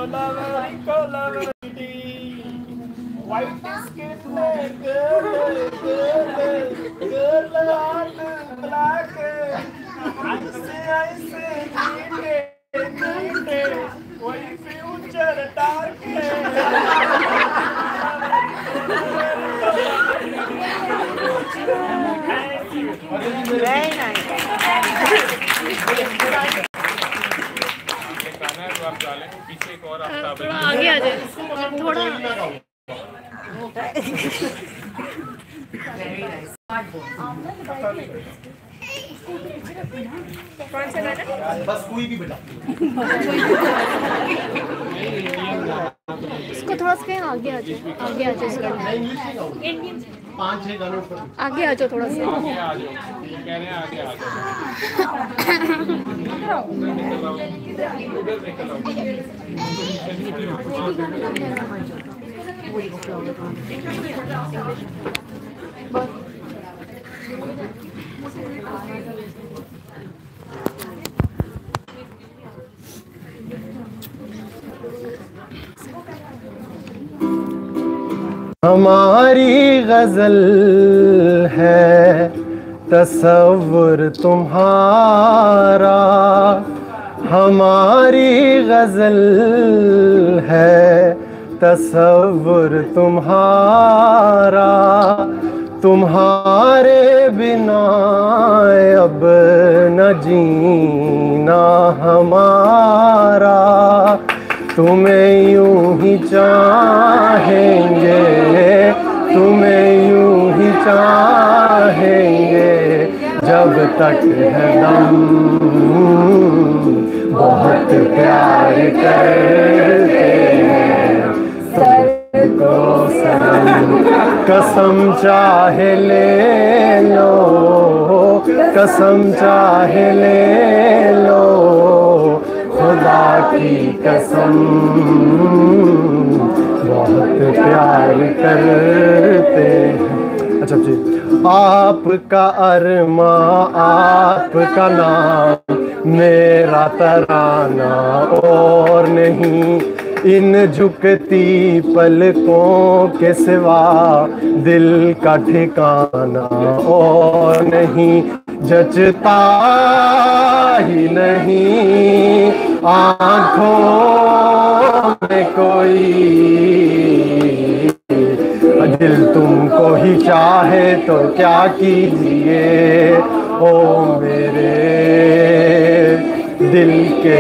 white skin, girl, heart black, ice, कोई future dark Very nice. पीछे एक और थोड़ा आगे आ जाए, थोड़ा कौन सा गाना? बस कोई भी बेटा इसको थोड़ा सा आगे आ जाओ, आगे आ जाओ इसका। 5-6 गानों पर आगे आ जाओ थोड़ा सा। आगे आ जाओ, कह रहे हैं आगे आ जाओ। उधर निकल आओ। हमारी गजल है तसव्वुर तुम्हारा, हमारी गजल है तसव्वुर तुम्हारा, तुम्हारे बिना अब न जीना हमारा, तुम्हें यूं ही चाहेंगे, तुम्हें यूं ही चाहेंगे जब तक है दम, बहुत प्यार करते हैं सबको सनम, कसम चाहे ले लो, कसम चाहे ले लो, खुदा की कसम बहुत प्यार करते हैं। अच्छा जी, आपका अरमा आपका नाम मेरा तराना और नहीं, इन झुकती पलकों के सिवा दिल का ठिकाना और नहीं, जचता ही नहीं आँखों में कोई, दिल तुमको ही चाहे तो क्या कीजिए, ओ मेरे दिल के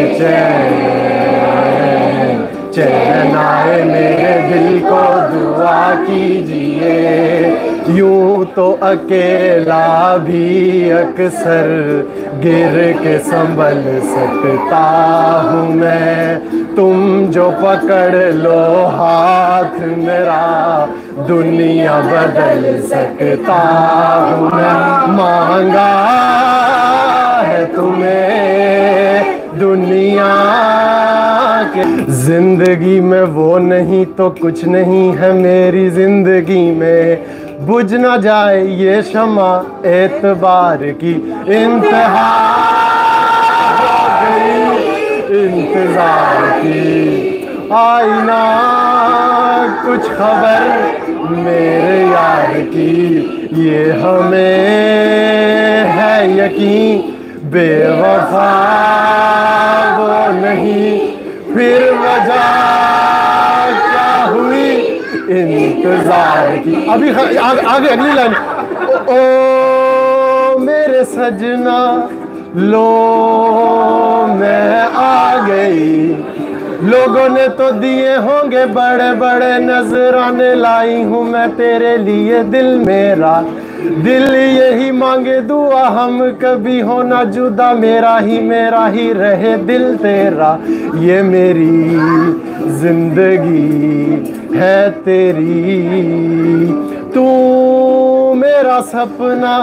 चैन आए मेरे दिल को दुआ कीजिए, यूं तो अकेला भी अक्सर गिर के संभल सकता हूँ मैं, तुम जो पकड़ लो हाथ मेरा दुनिया बदल सकता हूँ मैं, मांगा है तुम्हें दुनिया के, जिंदगी में वो नहीं तो कुछ नहीं है मेरी जिंदगी में, बुझ ना जाए ये शमा एतबार की इंतहा हो गई इंतजार की, आई ना कुछ खबर मेरे यार की, ये हमें है यकीन बेवफा वो नहीं, फिर वजह क्या हुई इंतजार की। अभी आगे अगली लाइन, ओ मेरे सजना लो मैं आ गई, लोगों ने तो दिए होंगे बड़े बड़े नजराने, लाई हूँ मैं तेरे लिए दिल मेरा, दिल यही मांगे दुआ हम कभी हो ना जुदा, मेरा ही रहे दिल तेरा, ये मेरी जिंदगी है तेरी, तू मेरा सपना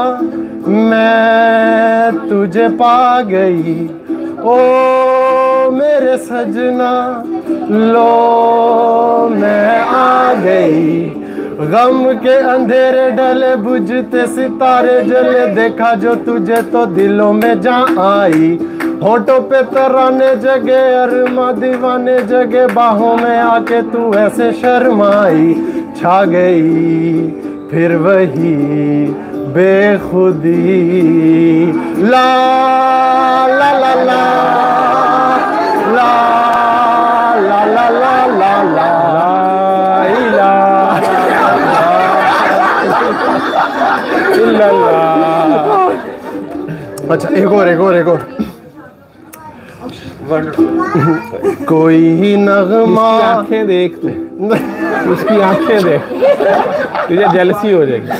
मैं तुझे पा गई, ओ मेरे सजना लो मैं आ गई, गम के अंधेरे ढले बुझते सितारे जले, देखा जो तुझे तो दिलों में जा आई, होठों पे तराने जगे अरमा दीवाने जगे, बाहों में आके तू ऐसे शर्माई, छा गई फिर वही बेखुदी। ला ला ला ला ला ला ला ला ला ला ला। अच्छा एक और कोई नगमा। आंखें देख तू, उसकी आंखें देख, तुझे जेलसी हो जाएगी।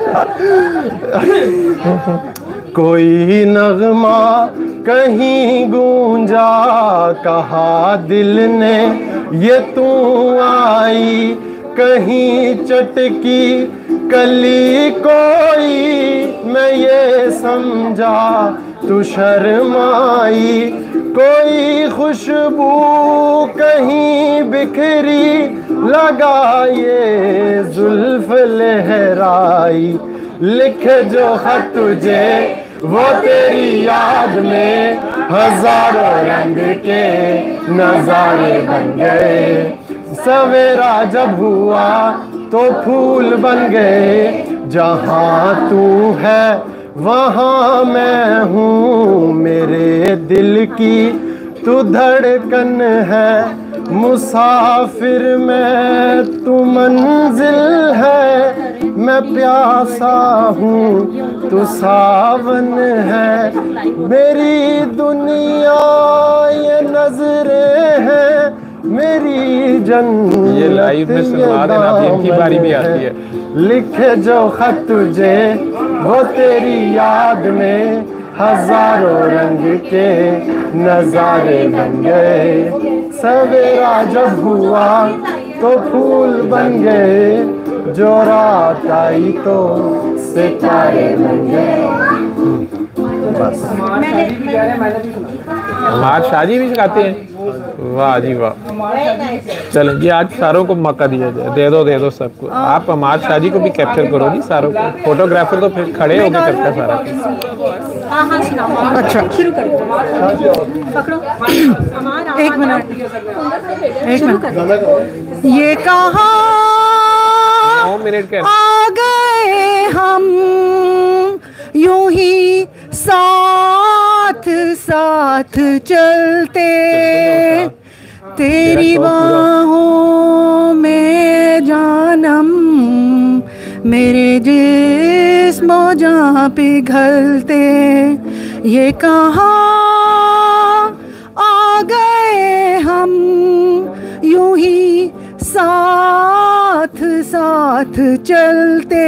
कोई नगमा कहीं गूंजा, कहा दिल ने ये तू आई, कहीं चटकी कली कोई, मैं ये समझा तू शर्माई, कोई खुशबू कहीं बिखरी, लगा ये जुल्फ लहराई, लिख जो खत तुझे वो तेरी याद में, हजारों रंग के नजारे बन गए, सवेरा जब हुआ तो फूल बन गए, जहाँ तू है वहाँ मैं हूँ, मेरे दिल की तू धड़कन है, मुसाफिर मैं तू मंजिल है, मैं प्यासा हूँ तू सावन है, मेरी दुनिया ये नजरें हैं, मेरी जन्नत ये लाइव में सुनवा देना, अभी इनकी बारी भी आती है। लिखे जो खत तुझे वो तेरी याद में, हजारों रंग के नजारे बन गए, सवेरा जब हुआ तो फूल बन गए, जो रात आई तो सितारे बन गए। बस हमार शादी भी सिखाते हैं। वाह जी वाह। चलो ये आज सारों को मौका दिया जाए, दे दो सबको। आप हमार शादी को भी कैप्चर करो जी सारों को, फोटोग्राफर तो फिर खड़े होके करता है सारा। अच्छा शुरू करो, पकड़ो एक मिनट। ये कहाँ 9 मिनट के आ गए हम, यूं ही साथ साथ चलते, तेरी बाहों में जानम, मेरे जिस्म जहाँ पिघलते, ये कहाँ आ गए हम, यूं ही साथ साथ चलते,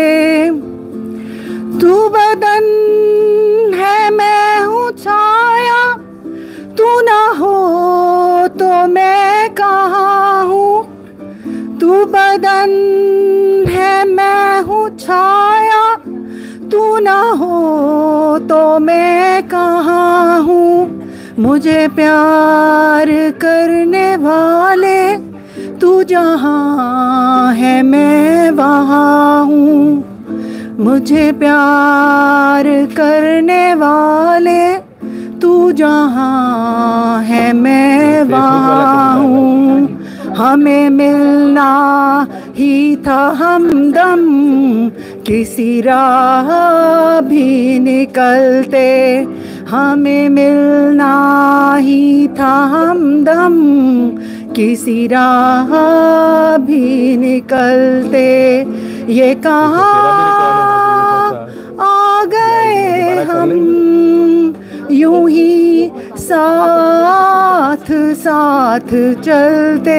तू बदन है मैं हूँ छाया, तू ना हो तो मैं कहाँ हूँ, तू बदन है मैं हूँ छाया, तू ना हो तो मैं कहाँ हूँ, मुझे प्यार करने वाले तू जहाँ है मैं वहाँ हूँ, मुझे प्यार करने वाले तू जहाँ है मैं वहाँ हूँ, हमें मिलना ही था हमदम, किसी राह भी निकलते, हमें मिलना ही था हमदम, किसी राह भी निकलते, ये कहाँ आ गए हम, यूं ही साथ साथ चलते,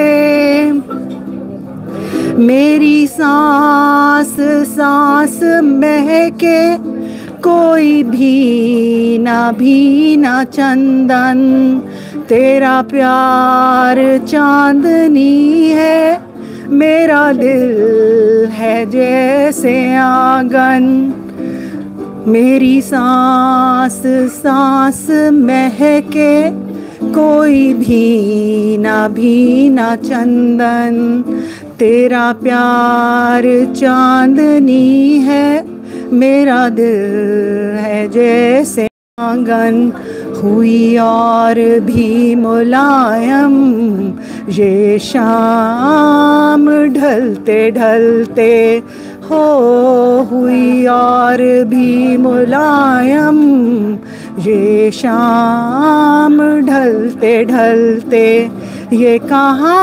मेरी सांस सांस महके, कोई भी ना चंदन, तेरा प्यार चांदनी है, मेरा दिल है जैसे आंगन, मेरी सांस सांस महके, कोई भी ना चंदन, तेरा प्यार चांदनी है, मेरा दिल है जैसे आंगन, हुई और भी मुलायम ये शाम ढलते ढलते हो, हुई और भी मुलायम ये शाम ढलते ढलते, ये कहाँ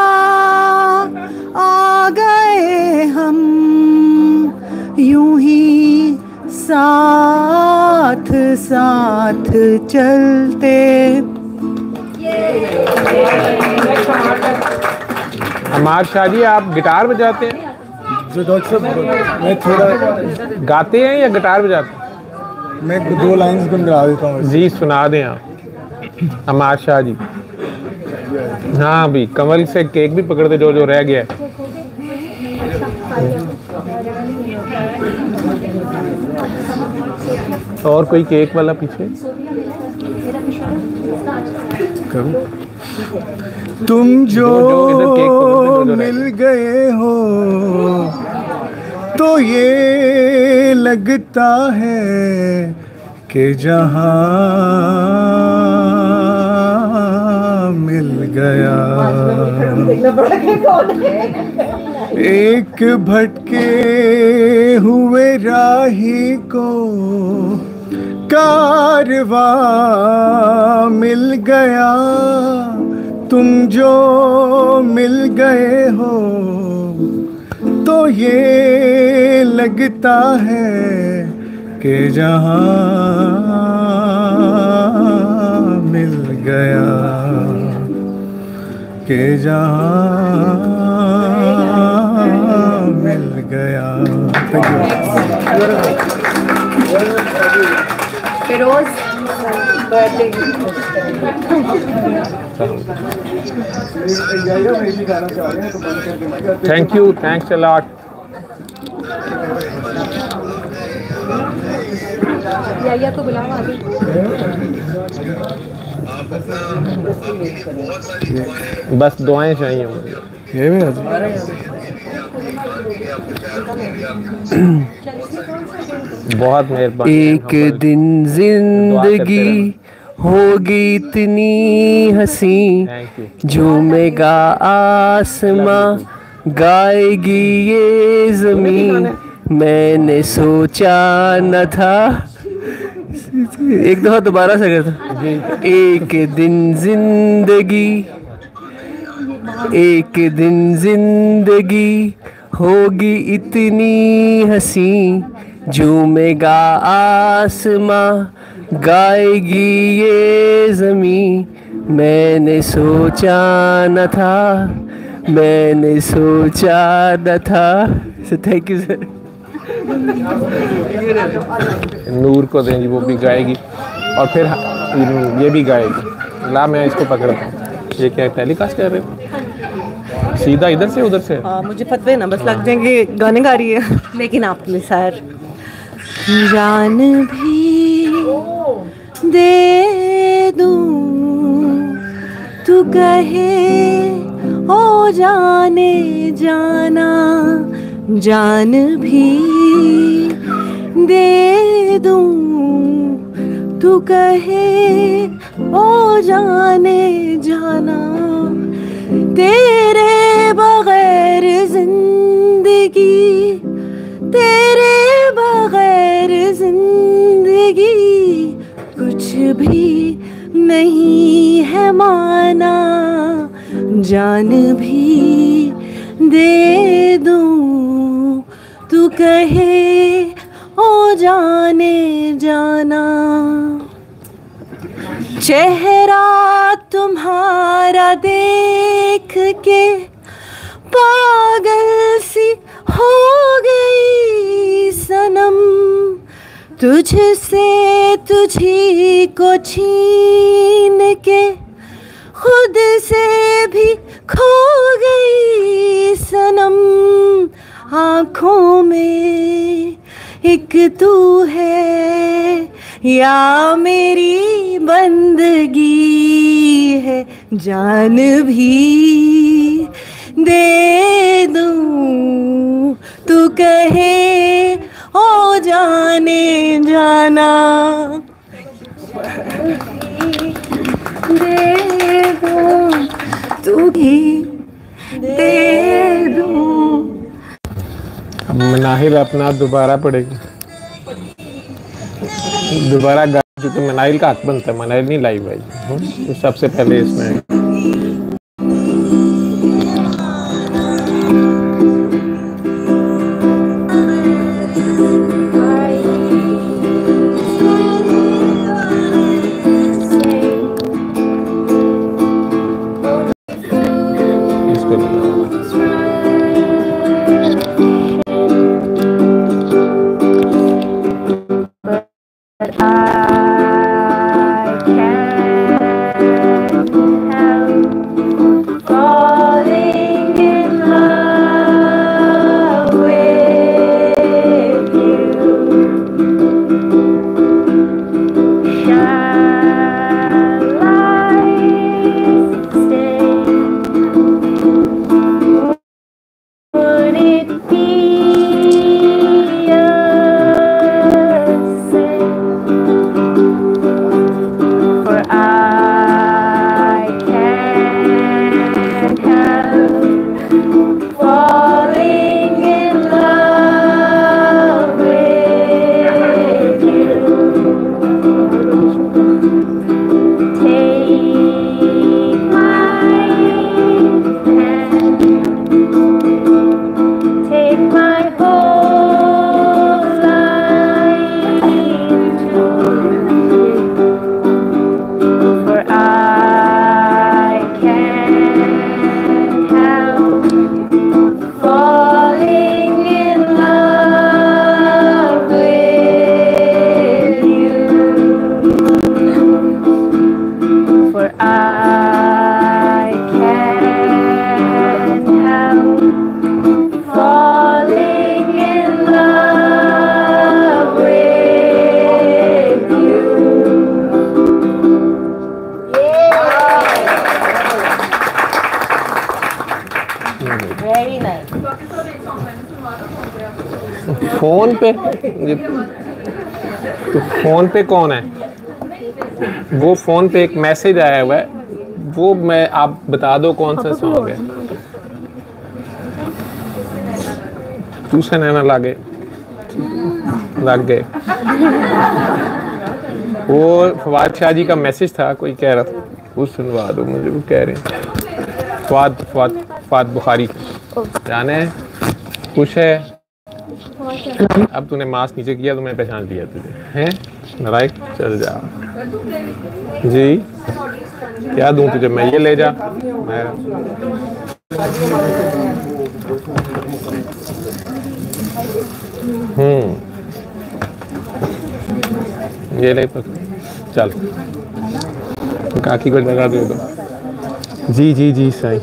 आ गए हम यूं ही साथ साथ चलते। अमार शाह जी, आप गिटार बजाते हैं? जो डॉक्टर साहब, मैं थोड़ा गाते हैं या गिटार बजाते हैं? मैं 2 लाइंस गुनगुना देता हूँ। जी सुना दें आप अमार शाह जी। हाँ अभी कमल से केक भी पकड़ते जो जो रह गया है। और कोई केक वाला पीछे? तुम जो इधर केक पकड़ते जो मिल गए हो तो ये लगता है कि जहां मिल गया। एक भटके हुए राही को कारवां मिल गया। तुम जो मिल गए हो तो ये लगता है कि जहां मिल गया, कि जहां मिल गया। Firoz thank you, thanks a lot. या तो बुलाओ आगे। बस दुआएं चाहिए मुझे। ये भी बहुत मेहरबानी। एक दिन जिंदगी होगी इतनी हंसी, थैंक यू। झूमेगा आसमां, गाएगी ये जमीन। मैंने सोचा न था, एक दफा दोबारा से करता। एक दिन जिंदगी, एक दिन जिंदगी होगी इतनी हंसी, झूमेगा आसमां, गाएगी ये जमीन। मैंने सोचा न था, मैंने सोचा न था। Thank you sir. नूर को दें जी, वो भी गाएगी और फिर ये भी गाएगी। ला मैं इसको पकड़ता हूँ। ये क्या टेलीकास्ट कर रहे हो? सीधा इधर से उधर से? मुझे फतवे ना बस लग जाएंगे, गाने गा रही है। लेकिन आपने सर जान भी दे दूं, तू कहे ओ जाने जाना, जान भी दे दूं, तू कहे ओ जाने जाना। तेरे बगैर जिंदगी, तेरे बगैर जिंदगी कुछ भी नहीं है माना, जान भी दे दूं, तू कहे ओ जाने जाना। चेहरा तुम्हारा देख के पागल सी हो गई सनम, तुझसे तुझी को छीन के खुद से भी खो गई सनम। आँखों में एक तू है या मेरी बंदगी है, जान भी दे दूं, तू कहे ओ जाने जाना। दे दूं, तू भी दे दूं। अब मनाहिल अपना दोबारा पढ़ेगी, दोबारा गा, क्योंकि मनाहिल का हक बनता है, मनाहिल नहीं लाइव आई तो सबसे पहले इसमें इसको लगाओ। फोन पे तो फोन पे कौन है? वो फोन पे एक मैसेज आया हुआ है, वो मैं आप बता दो कौन सा सॉन्ग है। तू से नैना लागे लग गए। वो फवाद शाह जी का मैसेज था, कोई कह रहा था, वो सुनवा दो मुझे, वो कह रहे हैं फवाद बुखारी जाने है, खुश है। अब तूने मास्क नीचे किया तो मैं पहचान लिया तुझे, हैं नारायक? चल जा जी, क्या दूं तुझे मैं? ये ले जा। मैं ये ले चल, काकी को जगह दे दो। जी जी जी सही।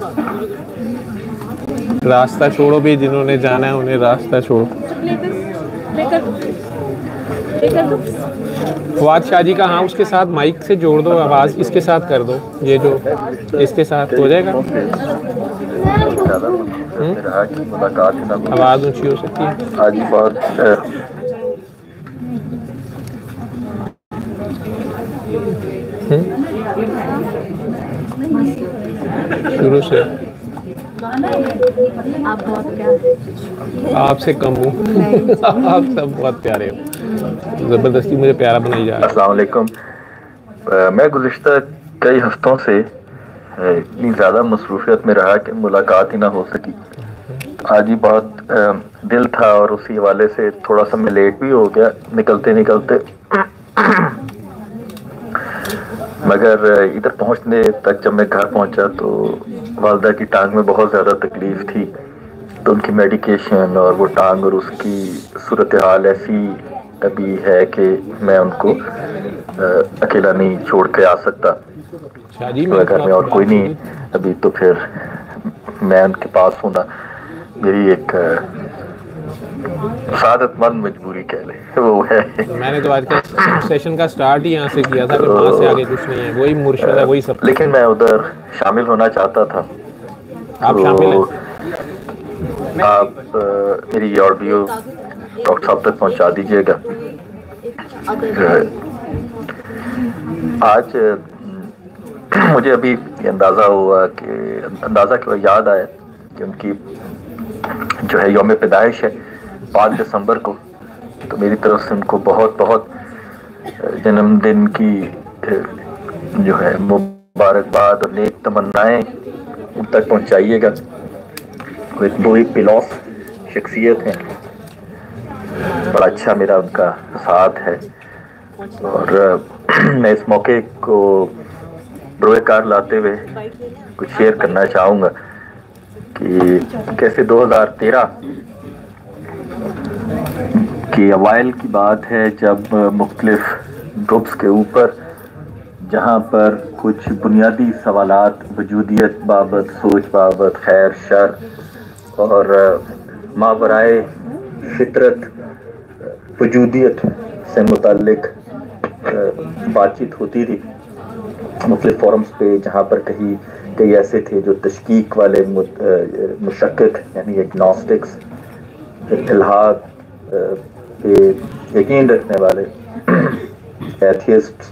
रास्ता छोड़ो भी, जिन्होंने जाना है उन्हें रास्ता छोड़ो। फवाद शाह जी का, हाँ उसके साथ माइक से जोड़ दो, आवाज़ इसके साथ कर दो, ये जो इसके साथ हो जाएगा। आवाज़ ऊंची हो सकती है। आज ही बहुत शुरू से आप बहुत प्यारे, आपसे कम हूँ। आप सब बहुत प्यारे हो, ज़बरदस्ती मुझे प्यारा बनाई जा रहा है। अस्सलाम वालेकुम। मैं गुज़िश्ता कई हफ्तों से इतनी ज़्यादा मसरूफियत में रहा कि मुलाकात ही ना हो सकी। आज ही बहुत दिल था और उसी हवाले से थोड़ा सा मैं लेट भी हो गया निकलते निकलते। मगर इधर पहुंचने तक जब मैं घर पहुंचा तो वालदा की टांग में बहुत ज़्यादा तकलीफ़ थी, तो उनकी मेडिकेशन और वो टांग और उसकी सूरत हाल ऐसी अभी है कि मैं उनको अकेला नहीं छोड़ के आ सकता। तो घर में और कोई नहीं अभी, तो फिर मैं उनके पास होना मेरी एक सादतमंद मजबूरी कह ले, वो है। मैंने तो आज का सेशन का स्टार्ट ही यहाँ से किया था कि वहाँ से आगे कुछ नहीं है, वही मुर्शिद है, वही सब। लेकिन मैं उधर शामिल होना चाहता था। आप तो शामिल हैं? आप मेरी ऑडियो डॉक्टर साहब तक पहुँचा दीजिएगा। आज मुझे अभी ये अंदाज़ा क्यों याद आया कि उनकी जो है यौम पैदाइश है 5 दिसंबर को, तो मेरी तरफ से उनको बहुत बहुत जन्मदिन की जो है मुबारकबाद और नेक तमन्नाएं उन तक पहुंचाइएगा। वो एक पिलॉस शख्सियत है, बड़ा अच्छा मेरा उनका साथ है। और मैं इस मौके को बरोकार लाते हुए कुछ शेयर करना चाहूँगा कि कैसे 2013 की अवाइल की बात है, जब मुख्तलिफ ग्रुप्स के ऊपर जहाँ पर कुछ बुनियादी सवालात वजूदियत बाबत, सोच बाबत, खैर शर और मावराए फितरत वजूदियत से मुताल्लिक बातचीत होती थी मुख्तलिफ फोरम्स पे, जहाँ पर कई ऐसे थे जो तशकीक वाले मुशक्किक यानी एग्नोस्टिक्स, इल्हाद पे यकीन रखने वाले एथियस्ट,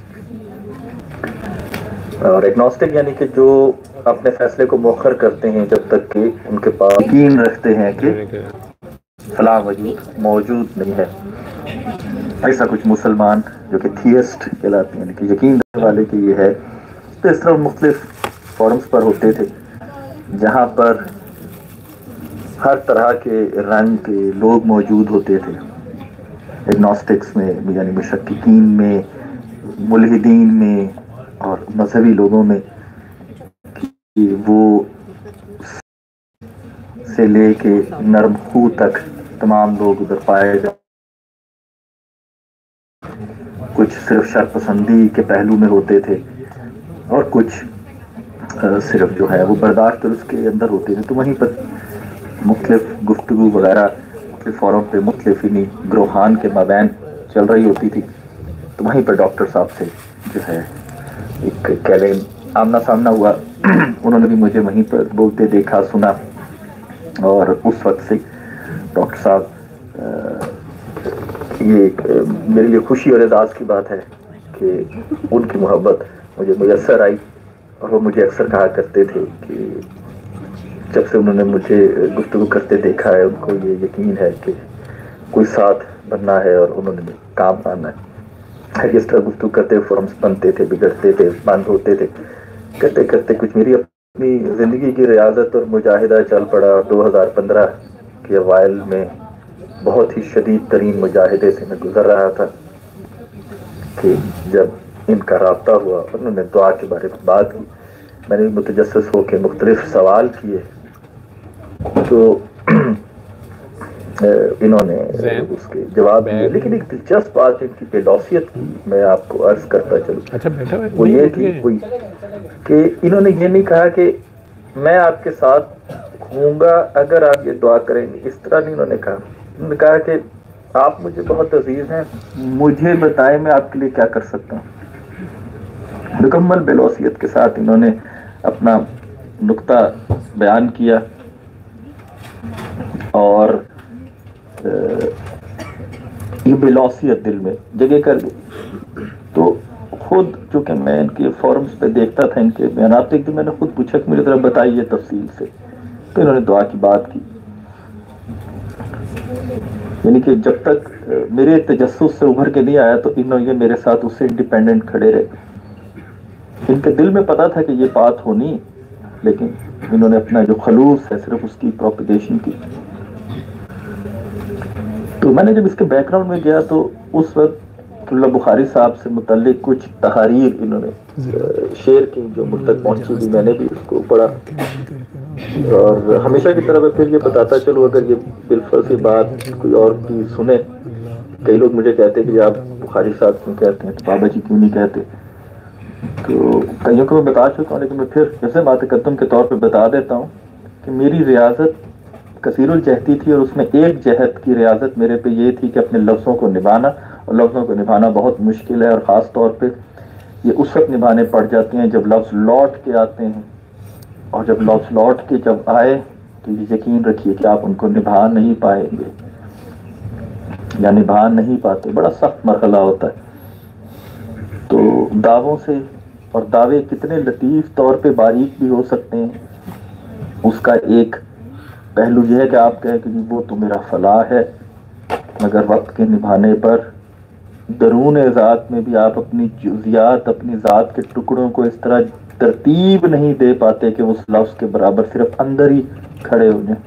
और एग्नोस्टिक यानी कि जो अपने फैसले को मौखर करते हैं जब तक कि उनके पास यकीन रखते हैं कि फलां वजूद मौजूद नहीं है। ऐसा कुछ मुसलमान जो कि थियस्ट कहलाते हैं, यानी कि यकीन रखने वाले कि ये है। तो इस तरह मुख्तलिफ फोरम्स पर होते थे जहाँ पर हर तरह के रंग के लोग मौजूद होते थे, एग्नोस्टिक्स में यानी मुशक्किकीन में, मुल्हिदीन में और मजहबी लोगों में, कि वो से लेके नरम खू तक तमाम लोग उधर पाए जाते। कुछ सिर्फ शरपसंदी के पहलू में होते थे और कुछ सिर्फ जो है वो बर्दाश्त उसके अंदर होते थे। तो वहीं पर मुख्तलिफ गुफ्तगू वगैरह मुख्तलिफ फोरम पे मुख्तलिफ इन्हीं ग्रोहान के माबैन चल रही होती थी। तो वहीं पर डॉक्टर साहब से जो है एक कैलेम आमना सामना हुआ। उन्होंने भी मुझे वहीं पर बोलते देखा, सुना, और उस वक्त से डॉक्टर साहब ये मेरे लिए खुशी और एजाज़ की बात है कि उनकी मोहब्बत मुझे मुयस्सर आई। और वो मुझे अक्सर कहा करते थे कि जब से उन्होंने मुझे गुफ्तगू करते देखा है, उनको ये यकीन है कि कोई साथ बनना है और उन्होंने काम आना है। जिस तरह गुफ्तगू करते फोरम्स बनते थे, बिगड़ते थे, बंद होते थे, करते करते कुछ मेरी अपनी ज़िंदगी की रियाजत और मुजाहिदा चल पड़ा। 2015 के अवाइल में बहुत ही शदीद तरीन मुजाहिदे से मैं गुजर रहा था कि जब इनका राब्ता हुआ, उन्होंने दुआ के बारे में बात की, मैंने मुतजस्सिस होकर मुख्तलिफ सवाल किए, तो इन्होंने उसके जवाब दिए। लेकिन एक दिलचस्प बात इनकी बेलौसियत की मैं आपको अर्ज करता चलूं, वो ये थी कि इन्होंने ये नहीं कहा कि मैं आपके साथ घूमूंगा अगर आप ये दुआ करेंगे, इस तरह नहीं उन्होंने कहा। उन्होंने कहा कि आप मुझे बहुत अजीज हैं, मुझे बताएं मैं आपके लिए क्या कर सकता हूँ। मुकम्मल बेलौसियत के साथ इन्होंने अपना नुक्ता बयान किया और ये बेलौसियत दिल में जगह कर गई। तो खुद चूँकि मैं इनके फोरम्स पे देखता था, इनके बयानात, एक दिन मैंने खुद पूछा कि मेरी तरफ बताइए तफसील से, तो इन्होंने दुआ की बात की। यानी कि जब तक मेरे तजस्सुस से उभर के नहीं आया तो इन्होंने मेरे साथ उससे इंडिपेंडेंट खड़े रहे। इनके दिल में पता था कि ये बात होनी, लेकिन इन्होंने अपना जो खलूस है सिर्फ उसकी प्रोपगेशन की। तो मैंने जब इसके बैकग्राउंड में गया तो उस वक्त बुखारी साहब से मुतल्लिक कुछ तहारीर इन्होंने शेयर की जो मुझ तक पहुंची थी। मैंने भी उसको पढ़ा और हमेशा की तरह मैं फिर ये बताता चलूँ, अगर ये बिलफर्ज की बात कोई और की सुने। कई लोग मुझे कहते कि आप बुखारी साहब क्यों कहते हैं, तो बाबा जी क्यों नहीं कहते। तो कईयों को मैं बता चुका हूँ, लेकिन मैं फिर जैसे मातकद्दम के तौर पर बता देता हूँ कि मेरी रियाजत कसीरुल जहती थी और उसमें एक जहत की रियाजत मेरे पे ये थी कि अपने लफ्ज़ों को निभाना, और लफ्ज़ों को निभाना बहुत मुश्किल है। और ख़ास तौर पे ये उस वक्त निभाने पड़ जाते हैं जब लफ्ज़ लौट के आते हैं, और जब लफ्ज़ लौट के जब आए तो ये यकीन रखिए कि आप उनको निभा नहीं पाएंगे या निभा नहीं पाते। बड़ा सख्त मरहला होता है। तो दावों से और दावे कितने लतीफ तौर पे बारीक भी हो सकते हैं, उसका एक पहलू यह है कि आप कहें कि वो तो मेरा फलाह है, मगर वक्त के निभाने पर दरून ज़ात में भी आप अपनी जुज़ियात, अपनी ज़ात के टुकड़ों को इस तरह तरतीब नहीं दे पाते कि उस लफ्ज़ के बराबर सिर्फ अंदर ही खड़े हो जाए।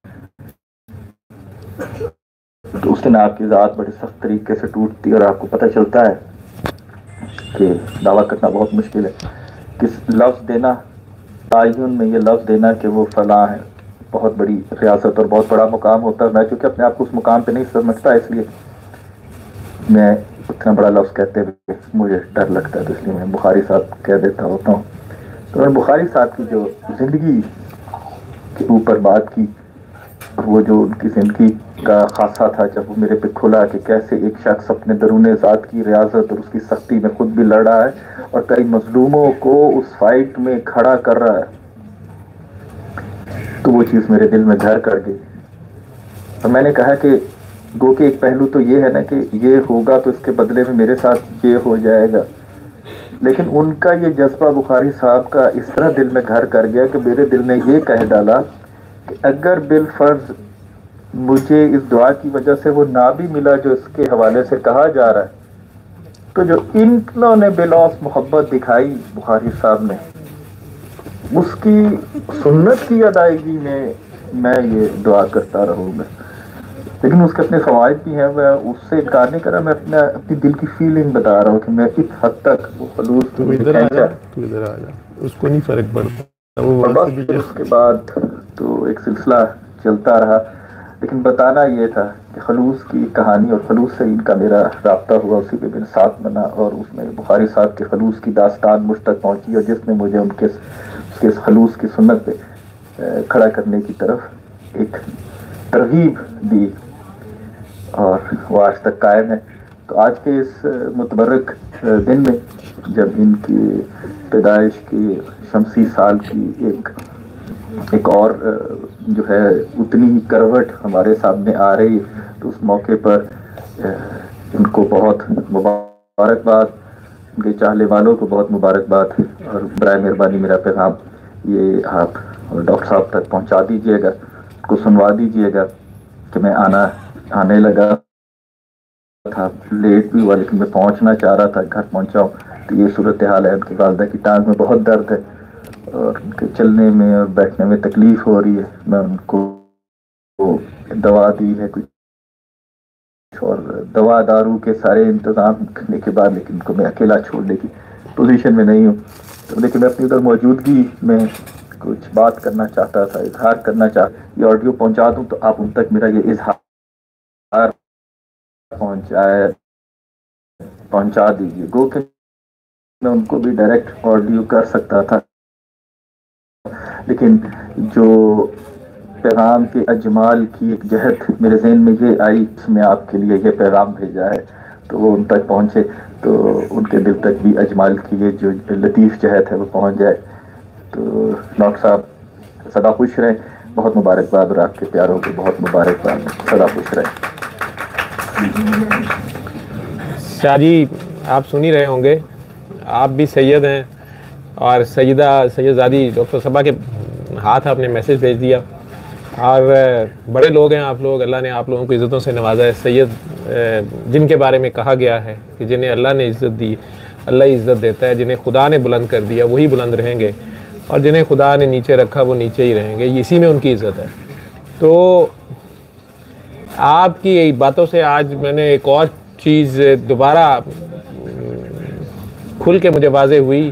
तो उस दिन आपकी ज़ात बड़े सख्त तरीके से टूटती है और आपको पता चलता है कि दावा करना बहुत मुश्किल है। किस लफ्ज़ देना, तायुन में ये लफ्ज़ देना कि वो फलां है, बहुत बड़ी रियासत और बहुत बड़ा मुकाम होता है। मैं चूँकि अपने आप को उस मुकाम पे नहीं समझता, इसलिए मैं उतना बड़ा लफ्ज़ कहते हुए मुझे डर लगता है, तो इसलिए मैं बुखारी साहब कह देता होता हूँ। तो मैंने बुखारी साहब की जो ज़िंदगी के ऊपर बात की, वो जो उनकी ज़िंदगी का खासा था जब वो मेरे पे खुला कि कैसे एक शख्स अपने दरून ज़ात की रियासत और उसकी सख्ती में खुद भी लड़ रहा है और कई मजलूमों को उस फाइट में खड़ा कर रहा है, तो वो चीज़ मेरे दिल में घर कर गई। और मैंने कहा कि गो के एक पहलू तो ये है ना कि ये होगा तो इसके बदले में मेरे साथ ये हो जाएगा, लेकिन उनका ये जज्बा बुखारी साहब का इस तरह दिल में घर कर गया कि मेरे दिल ने ये कह डाला कि अगर बिलफर्ज मुझे इस दुआ की वजह से वो ना भी मिला जो इसके हवाले से कहा जा रहा है, तो जो इन्होंने बिलौस मोहब्बत दिखाई बुखारी साहब ने, उसकी सुन्नत की अदायगी में मैं ये दुआ करता रहूँगा। लेकिन उसके अपने फ़वाइद भी हैं, मैं उससे इनकार नहीं कर रहा, मैं अपनी दिल की फीलिंग बता रहा हूँ कि मैं इस हद तक वो खलूस तू इधर आ जा, उसको नहीं फर्क पड़ता वो। बस उसके बाद तो एक सिलसिला चलता रहा, लेकिन बताना ये था कि खलूस की कहानी और खलूस से इनका मेरा राब्ता हुआ, उसी पे मेरे साथ बना और उसमें बुखारी साहब के खलूस की दास्तान मुझ तक पहुँची और जिसने मुझे उसके खलूस की सुन्नत पे खड़ा करने की तरफ एक तरगीब दी और वो आज तक कायम है। तो आज के इस मुतबरक दिन में जब इनकी पैदाइश की शमसी साल की एक और जो है उतनी ही करवट हमारे सामने आ रही, तो उस मौके पर इनको बहुत मुबारकबाद, उनके चाहने वालों को बहुत मुबारकबाद, और बराए मेहरबानी मेरा पैगाम ये आप डॉक्टर साहब तक पहुंचा दीजिएगा, को सुनवा दीजिएगा कि मैं आने लगा था, लेट भी हुआ लेकिन मैं पहुंचना चाह रहा था, घर पहुंचा हूँ। तो ये सूरत हाल है, उनकी वालदा की टांग में बहुत दर्द है और उनके चलने में और बैठने में तकलीफ हो रही है। मैं उनको दवा दी है कुछ और दवा दारू के सारे इंतजाम करने के बाद, लेकिन उनको मैं अकेला छोड़ने की पोजीशन में नहीं हूँ। तो लेकिन मैं अपनी उधर मौजूदगी में कुछ बात करना चाहता था, इजहार करना चाहता। ये ऑडियो पहुंचा दूं तो आप उन तक मेरा ये इजहार पहुंचा दीजिए। गो के मैं उनको भी डायरेक्ट ऑडियो कर सकता था, लेकिन जो पैगाम के अजमाल की एक जहत मेरे जहन में ये आई, उसमें आपके लिए ये पैगाम भेजा है, तो वो उन तक पहुंचे तो उनके दिल तक भी अजमाल की ये जो लतीफ़ जहत है वो पहुंच जाए। तो डॉक्टर साहब सदा खुश रहें, बहुत मुबारकबाद, और आपके प्यारों को बहुत मुबारकबाद, सदा खुश रहें। शाह जी, आप सुन ही रहे होंगे, आप भी सैयद हैं और सैयदादी डॉक्टर सबा के हाथ आपने मैसेज भेज दिया, और बड़े लोग हैं आप लोग, अल्लाह ने आप लोगों को इज़्ज़तों से नवाजा है। सैयद जिनके बारे में कहा गया है कि जिन्हें अल्लाह ने इज़्ज़त दी, अल्लाह इज़्ज़त देता है, जिन्हें खुदा ने बुलंद कर दिया वही बुलंद रहेंगे, और जिन्हें खुदा ने नीचे रखा वो नीचे ही रहेंगे, इसी में उनकी इज़्ज़त है। तो आपकी बातों से आज मैंने एक और चीज़ दोबारा खुल के मुझे वाज़े हुई,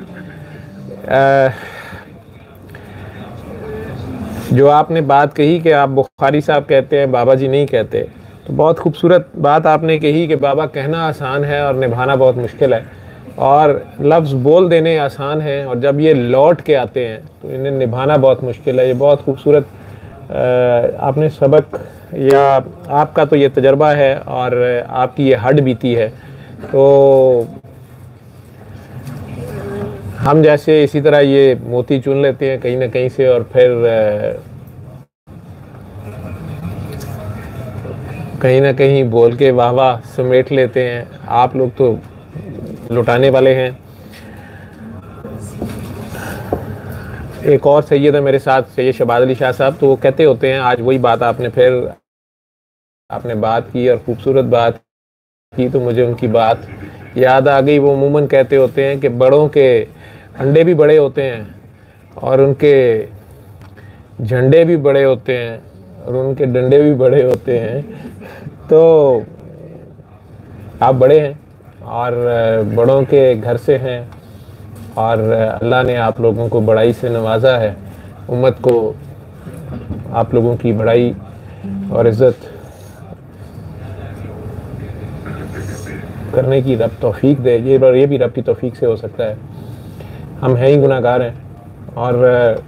जो आपने बात कही कि आप बुखारी साहब कहते हैं, बाबा जी नहीं कहते। तो बहुत खूबसूरत बात आपने कही कि बाबा कहना आसान है और निभाना बहुत मुश्किल है, और लफ्ज़ बोल देने आसान है और जब ये लौट के आते हैं तो इन्हें निभाना बहुत मुश्किल है। ये बहुत खूबसूरत आपने सबक, या आपका तो ये तजर्बा है और आपकी ये हड बीती है। तो हम जैसे इसी तरह ये मोती चुन लेते हैं कहीं ना कहीं से, और फिर कहीं ना कहीं बोल के वाह वाह समेट लेते हैं। आप लोग तो लुटाने वाले हैं। एक और सैयद है मेरे साथ, सैयद शहबाज अली शाह साहब, तो वो कहते होते हैं, आज वही बात आपने बात की और खूबसूरत बात की, तो मुझे उनकी बात याद आ गई। वो अमूमन कहते होते हैं कि बड़ों के अंडे भी बड़े होते हैं और उनके झंडे भी बड़े होते हैं और उनके डंडे भी बड़े होते हैं। तो आप बड़े हैं और बड़ों के घर से हैं और अल्लाह ने आप लोगों को बड़ाई से नवाजा है। उम्मत को आप लोगों की बड़ाई और इज़्ज़त करने की रब तौफीक दे। ये भी रब की तौफीक से हो सकता है। हम हैं ही गुनाहगार हैं और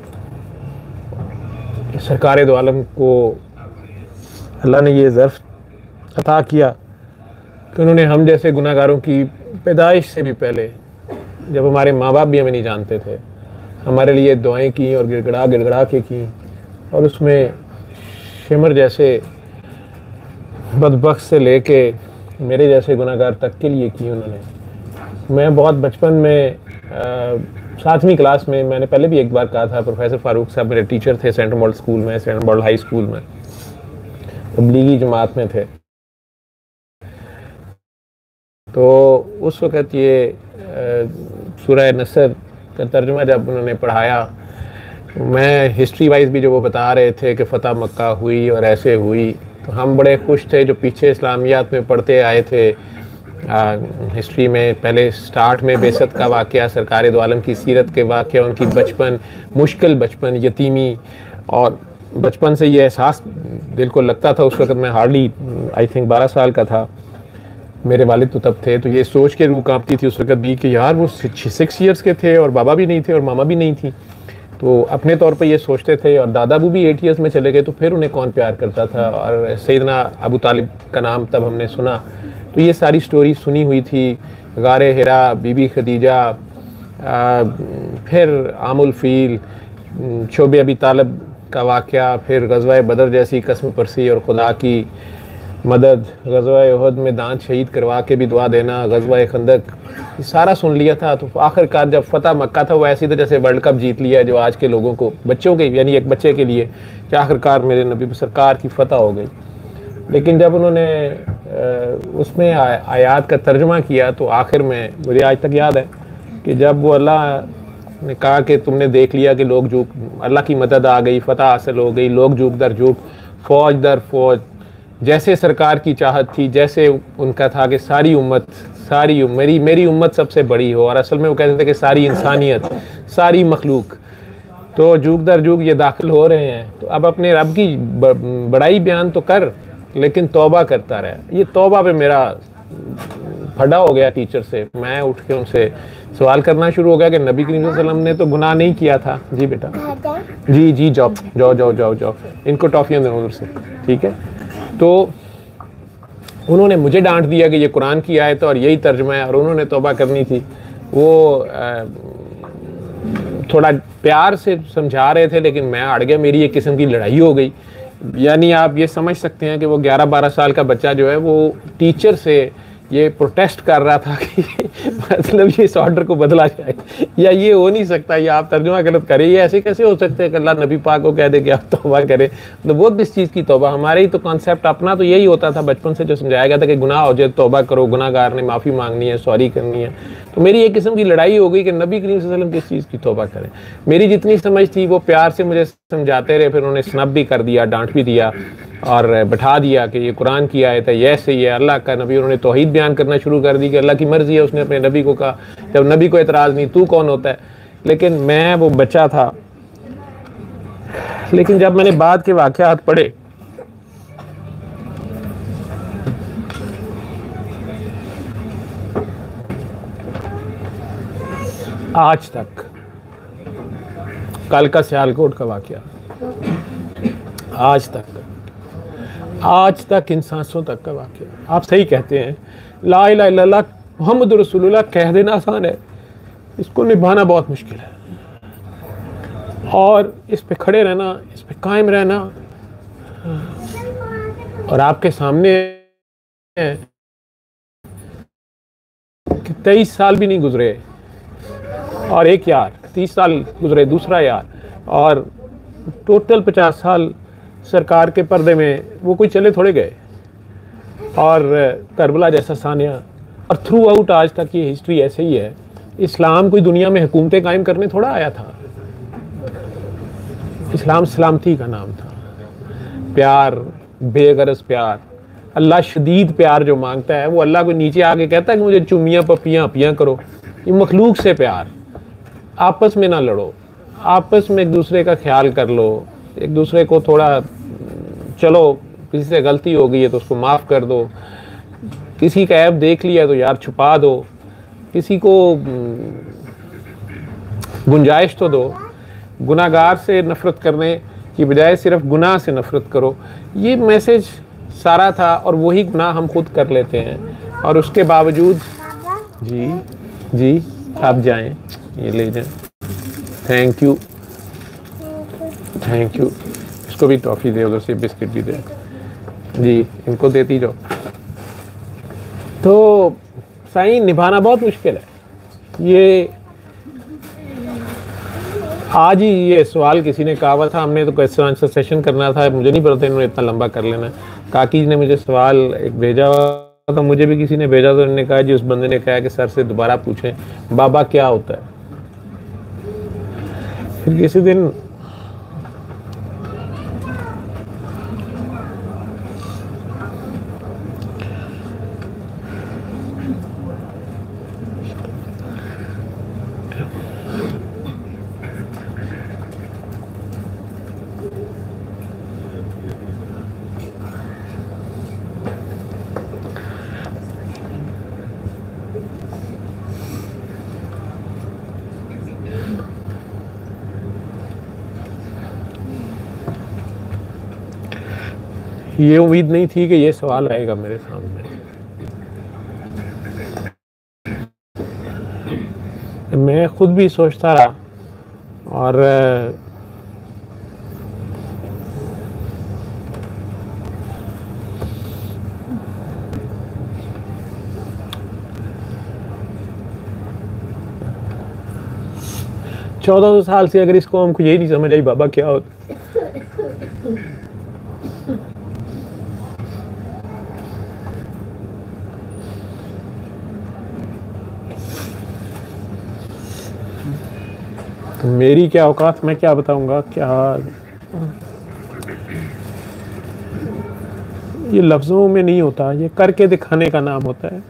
सरकार दो आलम को अल्लाह ने ये ज़र्फ़ अता किया कि उन्होंने हम जैसे गुनाहगारों की पैदाइश से भी पहले, जब हमारे माँ बाप भी हमें नहीं जानते थे, हमारे लिए दुआएं की और गिड़गड़ा के की, और उसमें शिमर जैसे बदबख्त से लेके मेरे जैसे गुनाहगार तक के लिए की उन्होंने। मैं बहुत बचपन में 7वीं क्लास में, मैंने पहले भी एक बार कहा था, प्रोफेसर फारूक साहब मेरे टीचर थे सेंट्रल मॉडल स्कूल में, सेंट्रल मॉडल हाई स्कूल में, तबलीगी जमात में थे। तो उस वक़्त ये सूरह नसर का तर्जुमा जब उन्होंने पढ़ाया, मैं हिस्ट्री वाइज भी जो वो बता रहे थे कि फ़तह मक्का हुई और ऐसे हुई, तो हम बड़े खुश थे जो पीछे इस्लामियात में पढ़ते आए थे। हिस्ट्री में पहले स्टार्ट में बेसत का वाक़या, सरकार दो आलम की सीरत के वाक़या, उनकी बचपन, मुश्किल बचपन, यतीमी, और बचपन से ये एहसास दिल को लगता था। उस वक़्त मैं हार्डली आई थिंक 12 साल का था, मेरे वालिद तो तब थे, तो ये सोच के रूह कांपती थी उस वक़्त भी कि यार वो 6 ईयर्स के थे और बाबा भी नहीं थे और मामा भी नहीं थी। तो अपने तौर पे ये सोचते थे, और दादा अबू भी 8 ईयर्स में चले गए, तो फिर उन्हें कौन प्यार करता था। और सैयदना अबू तालिब का नाम तब हमने सुना, तो ये सारी स्टोरी सुनी हुई थी। गारे हिरा, बीबी खदीजा, फिर आमुल फील, शोबे अबी तालिब का वाक़या, फिर ग़ज़वा बदर जैसी कसम परसी और खुदा की मदद, ग़ज़वा उहद में दांत शहीद करवा के भी दुआ देना, ग़ज़वा खंदक, सारा सुन लिया था। तो आखिरकार जब फ़तह मक्का था, वो ऐसी था जैसे वर्ल्ड कप जीत लिया, जो आज के लोगों को, बच्चों के, यानी एक बच्चे के लिए कि आखिरकार मेरे नबी सरकार की फ़तह हो गई। लेकिन जब उन्होंने उसमें आयात का तर्जुमा किया, तो आखिर में मुझे आज तक याद है कि जब वो अल्लाह ने कहा कि तुमने देख लिया कि लोग झूक, अल्लाह की मदद आ गई, फ़तह हासिल हो गई, लोग झूक दर झूक, फ़ौज दर फ़ौज, जैसे सरकार की चाहत थी, जैसे उनका था कि सारी उम्मत, मेरी उम्मत सबसे बड़ी हो, और असल में वो कहते थे कि सारी इंसानियत, सारी मखलूक, तो झूक दर झूक ये दाखिल हो रहे हैं। तो अब अपने रब की बड़ाई बयान तो कर, लेकिन तौबा करता रहे। ये तौबा पे मेरा फड़ा हो गया टीचर से। मैं उठ के उनसे सवाल करना शुरू हो गया कि नबी करीम सल्लल्लाहु अलैहि वसल्लम ने तो गुनाह नहीं किया था। जी बेटा, जी जाओ, इनको टॉफियाँ दो उधर से, ठीक है। तो उन्होंने मुझे डांट दिया कि ये कुरान की आयत है और यही तर्जुमा है, और उन्होंने तौबा करनी थी। वो थोड़ा प्यार से समझा रहे थे, लेकिन मैं अड़ गया, मेरी एक किस्म की लड़ाई हो गई। यानी आप ये समझ सकते हैं कि वो 11-12 साल का बच्चा जो है, वो टीचर से ये प्रोटेस्ट कर रहा था कि मतलब ये इस ऑर्डर को बदला जाए, या ये हो नहीं सकता, या आप तर्जुमा गलत करें, ये ऐसे कैसे हो सकते हैं कि अल्लाह नबी पाक को कह दे कि आप तौबा करें। तो वो किस चीज़ की तौबा, हमारे ही तो कॉन्सेप्ट अपना तो यही होता था बचपन से जो समझाया गया था कि गुनाह हो जाए तौबा करो, गुनाहगार ने माफ़ी मांगनी है, सॉरी करनी है। तो मेरी एक किस्म की लड़ाई हो गई कि नबी करीम सल्लल्लाहु अलैहि वसल्लम किस चीज़ की तौबा करें। मेरी जितनी समझ थी वो प्यार से मुझे समझाते रहे, फिर उन्होंने स्नब भी कर दिया, डांट भी दिया और बैठा दिया कि ये कुरान की आयत है, ये ऐसे ही है, अल्लाह का नबी। उन्होंने तौहीद बयान करना शुरू कर दी कि अल्लाह की मर्ज़ी है, उसने अपने नबी को कहा। जब नबी को एतराज़ नहीं, तू कौन होता है। लेकिन मैं वो बच्चा था। लेकिन जब मैंने बाद के वाक़यात पढ़े, आज तक, कल का सियालकोट का वाक़या, आज तक इन सांसों तक का वाक़या। आप सही कहते हैं, ला इलाहा इल्लल्लाह मुहम्मद रसूलुल्लाह कह देना आसान है, इसको निभाना बहुत मुश्किल है। और इस पे खड़े रहना, इस पे कायम रहना, और आपके सामने है कि 23 साल भी नहीं गुजरे और एक यार, 30 साल गुजरे दूसरा यार, और टोटल 50 साल सरकार के पर्दे में वो कोई चले थोड़े गए। और करबला जैसा सानिया, और थ्रू आउट आज तक की हिस्ट्री ऐसे ही है। इस्लाम कोई दुनिया में हुकूमतें कायम करने थोड़ा आया था। इस्लाम सलामती का नाम था, प्यार, बेगरज प्यार। अल्लाह शदीद प्यार जो मांगता है वो अल्लाह को नीचे आके कहता है कि मुझे चुम्मियाँ पप्पियाँ अपियाँ करो। ये मखलूक से प्यार, आपस में ना लड़ो, आपस में एक दूसरे का ख्याल कर लो, एक दूसरे को थोड़ा, चलो किसी से गलती हो गई है तो उसको माफ़ कर दो, किसी का ऐब देख लिया तो यार छुपा दो, किसी को गुंजाइश तो दो। गुनाहगार से नफ़रत करने की बजाय सिर्फ गुनाह से नफ़रत करो। ये मैसेज सारा था और वही गुनाह हम खुद कर लेते हैं। और उसके बावजूद जी जी आप जाएं, ये ले जाएं। Thank you, thank you. इसको भी टॉफ़ी दे, उधर से बिस्किट भी दे जी, इनको देती जाओ। तो साईं निभाना बहुत मुश्किल है। ये आज ही ये सवाल किसी ने कहा हुआ था, हमने तो क्वेश्चन आंसर सेशन करना था, मुझे नहीं पता इन्होंने इतना लंबा कर लेना। काकी जी ने मुझे सवाल एक भेजा हुआ था, मुझे भी किसी ने भेजा तो उन्होंने कहा जी, उस बंदे ने कहा कि सर से दोबारा पूछें बाबा क्या होता है। फिर किसी दिन ये उम्मीद नहीं थी कि ये सवाल आएगा मेरे सामने। मैं खुद भी सोचता रहा और चौदह साल से अगर इस कौम को यही नहीं समझ आई बाबा क्या होता, तो मेरी क्या औकात, मैं क्या बताऊंगा। क्या ये लफ्ज़ों में नहीं होता, ये करके दिखाने का नाम होता है।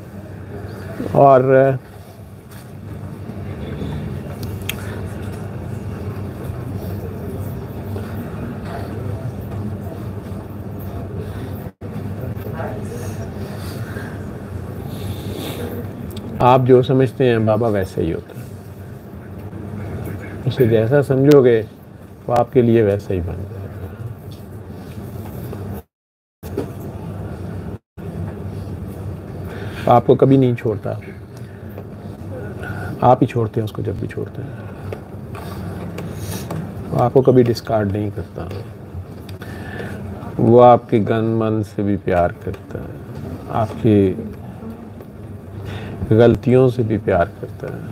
और आप जो समझते हैं बाबा वैसे ही होता है, उसे जैसा समझोगे वो आपके लिए वैसा ही बन जाएगा। आपको कभी नहीं छोड़ता, आप ही छोड़ते हैं उसको जब भी छोड़ते हैं। वो आपको कभी डिस्कार्ड नहीं करता, वो आपके गन मन से भी प्यार करता है, आपकी गलतियों से भी प्यार करता है।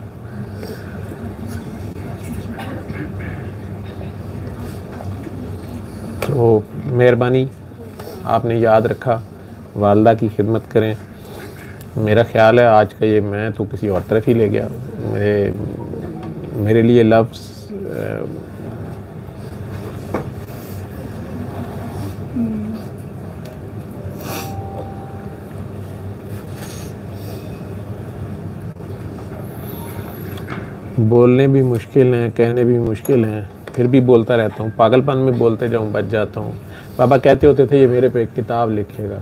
तो मेहरबानी आपने याद रखा, वालदा की खिदमत करें। मेरा ख्याल है आज का ये मैं तो किसी और तरफ ही ले गया। मेरे लिए लफ्ज़ बोलने भी मुश्किल हैं, कहने भी मुश्किल हैं, फिर भी बोलता रहता हूँ। पागलपन में बोलते जाऊँ बच जाता हूँ। बाबा कहते होते थे ये मेरे पे एक किताब लिखेगा।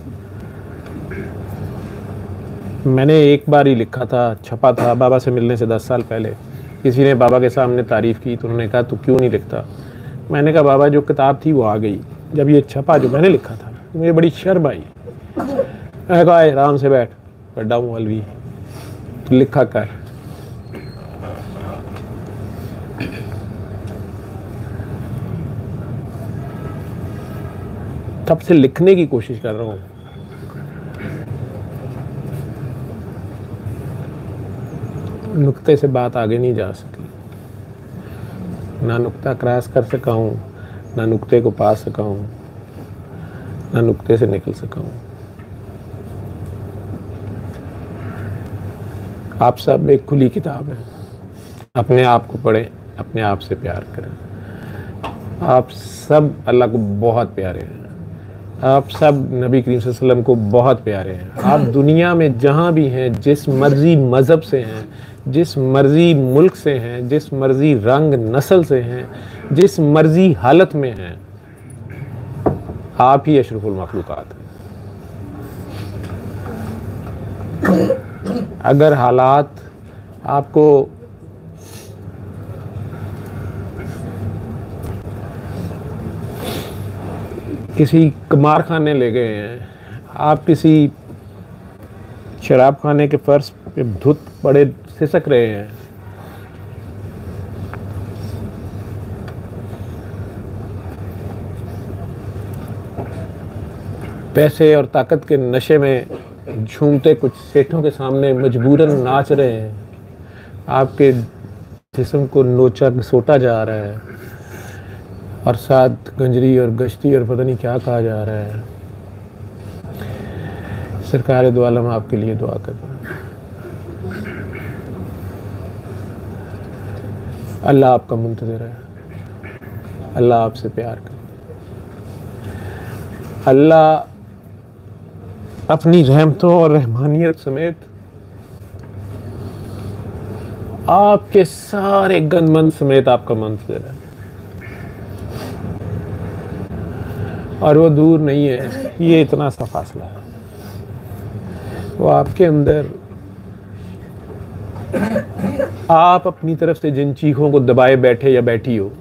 मैंने एक बार ही लिखा था, छपा था बाबा से मिलने से 10 साल पहले। किसी ने बाबा के सामने तारीफ़ की तो उन्होंने कहा तू क्यों नहीं लिखता। मैंने कहा बाबा जो किताब थी वो आ गई, जब ये छपा जो मैंने लिखा था तो मुझे बड़ी शर्म आई। मैंने कहा आराम से बैठ, बड़ा मौलवी तो लिखा कर। तब से लिखने की कोशिश कर रहा हूँ। नुक्ते से बात आगे नहीं जा सकी। ना नुक्ता क्रॉस कर सका हूँ, ना नुक्ते को पा सका हूँ, ना नुक्ते से निकल सका हूँ। आप सब एक खुली किताब है। अपने आप को पढ़ें, अपने आप से प्यार करें। आप सब अल्लाह को बहुत प्यारे हैं। आप सब नबी करीम सल्लल्लाहु अलैहि वसल्लम को बहुत प्यारे हैं। आप दुनिया में जहाँ भी हैं, जिस मर्जी मज़हब से हैं, जिस मर्जी मुल्क से हैं, जिस मर्जी रंग नस्ल से हैं, जिस मर्जी हालत में हैं, आप ही अशरफुल मखलूक़ात हैं। अगर हालात आपको किसी कमार खाने ले गए हैं, आप किसी शराब खाने के फर्श पे धुत पड़े सिसक रहे हैं, पैसे और ताकत के नशे में झूमते कुछ सेठों के सामने मजबूरन नाच रहे हैं, आपके जिस्म को नोचा सोटा जा रहा है और साथ गंजरी और गश्ती और पता नहीं क्या कहा जा रहा है। सरकार दो आलम आपके लिए दुआ कर रहा है। अल्लाह आपका मुंतज़िर है, अल्लाह आपसे प्यार कर, अल्लाह अपनी रहमतों और रहमानियत समेत आपके सारे गनमन समेत आपका मुंतज़िर है और वो दूर नहीं है। ये इतना सा फासला है, वो आपके अंदर आप अपनी तरफ से जिन चीखों को दबाए बैठे या बैठी हो,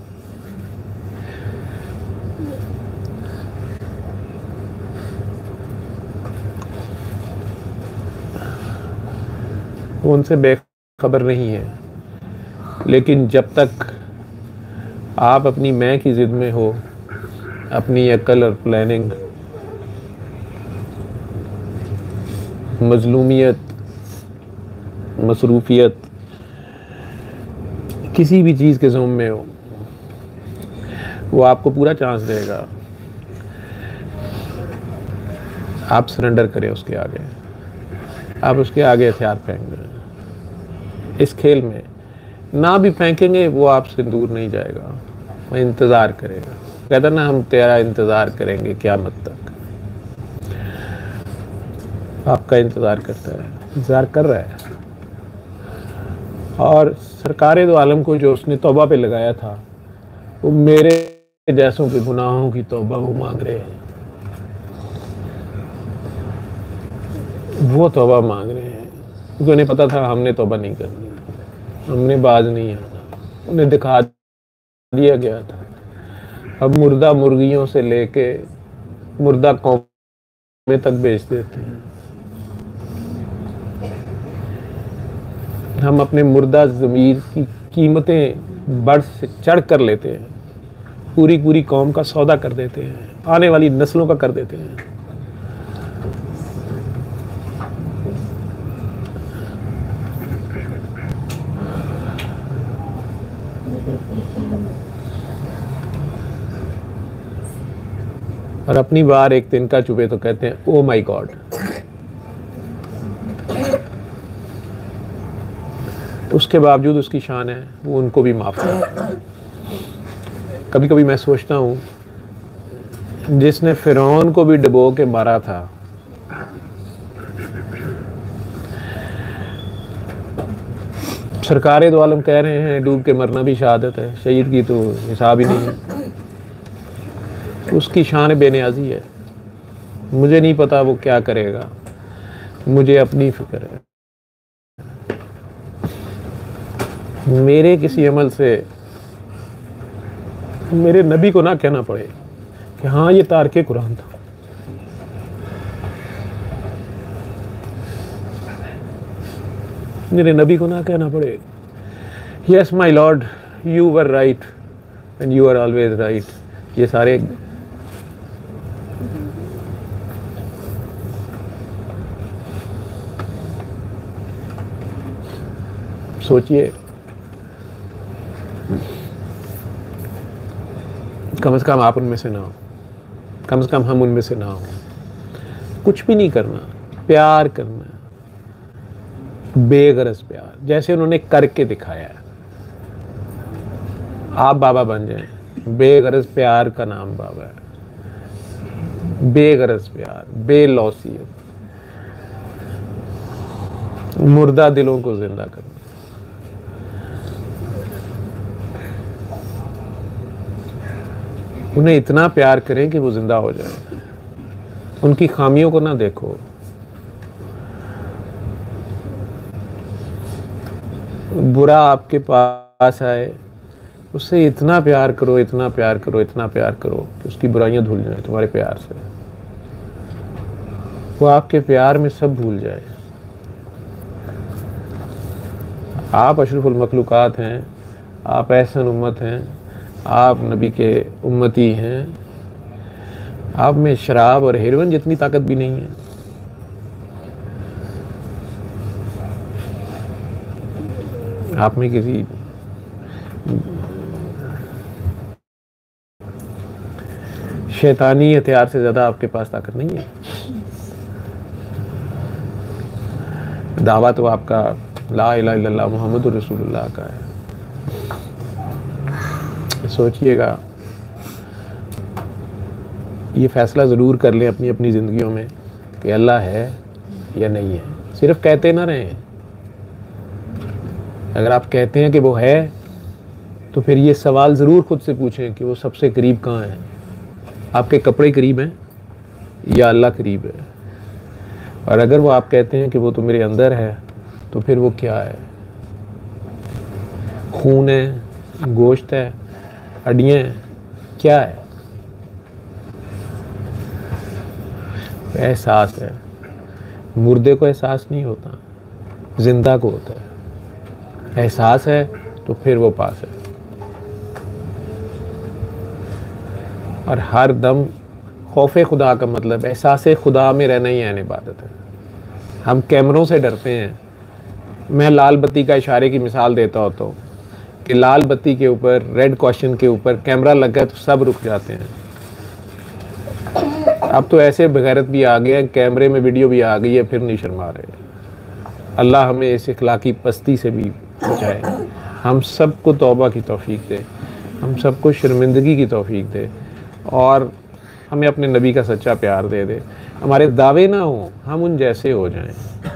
वो उनसे बेखबर नहीं है। लेकिन जब तक आप अपनी मैं की जिद में हो, अपनी अक्ल और प्लानिंग, मजलूमियत, मसरूफियत, किसी भी चीज़ के ज़ुम्मे में हो, वो आपको पूरा चांस देगा। आप सरेंडर करें उसके आगे, आप उसके आगे हथियार फेंक दें। इस खेल में ना भी फेंकेंगे वो आपसे दूर नहीं जाएगा, वो इंतज़ार करेगा। कहता ना, हम तेरा इंतज़ार करेंगे क़यामत तक। आपका इंतज़ार करता है, इंतज़ार कर रहा है। और सरकार दो आलम को जो उसने तौबा पे लगाया था, वो मेरे जैसों के गुनाहों की तौबा वो मांग रहे हैं, वो तौबा मांग रहे हैं। क्योंकि उन्हें पता था हमने तौबा नहीं करनी, हमने बाज नहीं आना, उन्हें दिखा दिया गया था। अब मुर्दा मुर्गियों से लेके मुर्दा कौमें तक बेच देते हैं। हम अपने मुर्दा ज़मीर की कीमतें बढ़ से चढ़ कर लेते हैं, पूरी पूरी कौम का सौदा कर देते हैं, आने वाली नस्लों का कर देते हैं। और अपनी बार एक तिनका चुभे तो कहते हैं ओ माय गॉड। उसके बावजूद उसकी शान है, वो उनको भी माफ करता है। कभी कभी मैं सोचता हूँ, जिसने फिरौन को भी डुबो के मारा था, सरकार दो आलम कह रहे हैं डूब के मरना भी शहादत है, शहीद की तो हिसाब ही नहीं है। उसकी शान बेनियाजी है। मुझे नहीं पता वो क्या करेगा, मुझे अपनी फिक्र है। मेरे किसी अमल से मेरे नबी को ना कहना पड़े कि हाँ ये तारके कुरान था। मेरे नबी को ना कहना पड़े yes my lord you were right and you are always right. ये सारे सोचिए, कम से कम आप उनमें से ना हो, कम से कम हम उनमें से ना हो। कुछ भी नहीं करना, प्यार करना, बेगरज प्यार, जैसे उन्होंने करके दिखाया है। आप बाबा बन जाएं, बेगरज प्यार का नाम बाबा है। बेगरज प्यार, बेलौसियत, मुर्दा दिलों को जिंदा करना। उन्हें इतना प्यार करें कि वो जिंदा हो जाए। उनकी खामियों को ना देखो, बुरा आपके पास आए, उससे इतना प्यार करो, इतना प्यार करो, इतना प्यार करो कि उसकी बुराइयां धुल जाए तुम्हारे प्यार से। वो आपके प्यार में सब भूल जाए। आप अशरफुल मखलूकात हैं, आप एहसन उम्मत हैं, आप नबी के उम्मती हैं। आप में शराब और हेरोइन जितनी ताकत भी नहीं है। आप में किसी शैतानी हथियार से ज्यादा आपके पास ताकत नहीं है। दावा तो आपका ला इलाहा इल्लल्लाह मुहम्मदुर रसूलुल्लाह का है। सोचिएगा, ये फैसला ज़रूर कर लें अपनी अपनी ज़िंदगियों में कि अल्लाह है या नहीं है। सिर्फ कहते ना रहें। अगर आप कहते हैं कि वो है, तो फिर ये सवाल ज़रूर खुद से पूछें कि वो सबसे करीब कहाँ है। आपके कपड़े करीब हैं या अल्लाह करीब है? और अगर वो आप कहते हैं कि वो तो मेरे अंदर है, तो फिर वो क्या है? खून है, गोश्त है, हड्डियाँ हैं, क्या है? एहसास है। मुर्दे को एहसास नहीं होता, जिंदा को होता है। एहसास है तो फिर वो पास है। और हर दम खौफे खुदा का मतलब एहसास खुदा में रहना ही है इबादत है। हम कैमरों से डरते हैं। मैं लाल बत्ती का इशारे की मिसाल देता होता हूँ कि लाल बत्ती के ऊपर, रेड क्वेश्चन के ऊपर कैमरा लग गया तो सब रुक जाते हैं। अब तो ऐसे बगैरत भी आ गए हैं, कैमरे में वीडियो भी आ गई है, फिर नहीं शर्मा रहे। अल्लाह हमें इस इखलाकी पस्ती से भी बचाए। हम सबको तौबा की तौफीक दे, हम सबको शर्मिंदगी की तौफीक दे, और हमें अपने नबी का सच्चा प्यार दे दे। हमारे दावे ना हो, हम उन जैसे हो जाएं।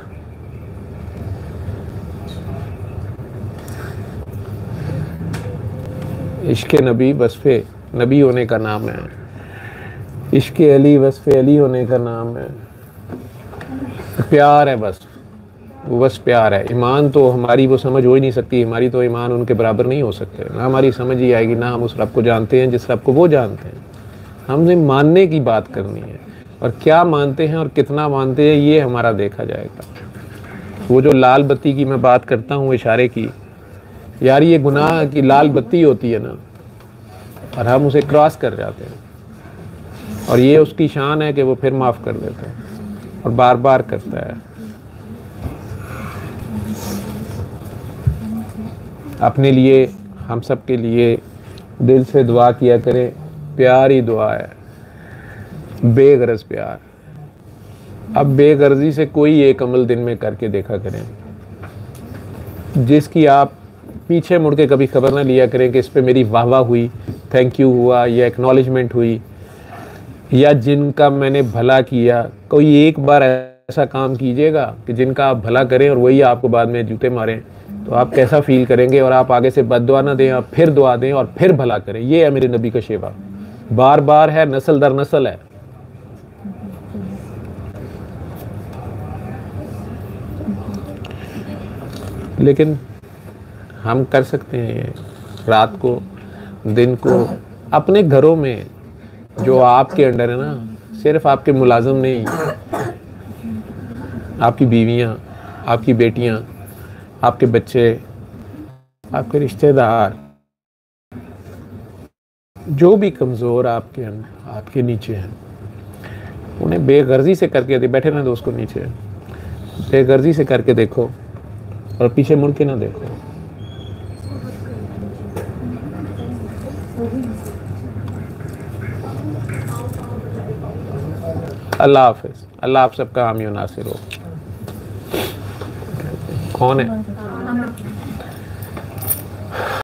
इश्क़ नबी वस्फ़े नबी होने का नाम है। इश्क़ अली वस्फ़े अली होने का नाम है। प्यार है बस, वो बस प्यार है। ईमान तो हमारी वो समझ हो ही नहीं सकती। हमारी तो ईमान उनके बराबर नहीं हो सकते। ना हमारी समझ ही आएगी, ना हम उस रब को जानते हैं जिस रब को वो जानते हैं। हमने मानने की बात करनी है, और क्या मानते हैं और कितना मानते हैं ये हमारा देखा जाएगा। वो जो लाल बत्ती की मैं बात करता हूँ, इशारे की, यार ये गुनाह की लाल बत्ती होती है ना, और हम उसे क्रॉस कर जाते हैं, और ये उसकी शान है कि वो फिर माफ़ कर देता है और बार बार करता है। अपने लिए, हम सब के लिए दिल से दुआ किया करें। प्यार ही दुआ है, बेगरज प्यार। अब बेगर्जी से कोई एक अमल दिन में करके देखा करें जिसकी आप पीछे मुड़ के कभी खबर ना लिया करें कि इस पे मेरी वाह वाह हुई, थैंक यू हुआ, या एक्नॉलेजमेंट हुई, या जिनका मैंने भला किया। कोई एक बार ऐसा काम कीजिएगा कि जिनका आप भला करें और वही आपको बाद में जूते मारें, तो आप कैसा फील करेंगे। और आप आगे से बद्दुआ ना दें, आप फिर दुआ दें और फिर भला करें। ये है मेरे नबी का शेवा, बार बार है, नस्ल दर नस्ल है। लेकिन हम कर सकते हैं ये रात को, दिन को, अपने घरों में जो आपके अंडर है ना, सिर्फ आपके मुलाजिम नहीं, आपकी बीवियां, आपकी बेटियां, आपके बच्चे, आपके रिश्तेदार, जो भी कमज़ोर आपके नीचे हैं, उन्हें बेगर्जी से करके दे। बैठे ना दो उसको नीचे, बेगर्जी से करके देखो और पीछे मुड़ के ना देखो। अल्लाह हाफिज। अल्लाह आप सबका हामी नासिर हो। कौन है?